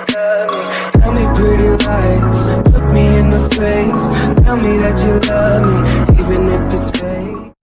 love me. Tell me pretty lies, look me in the face. Tell me that you love me, even if it's fake.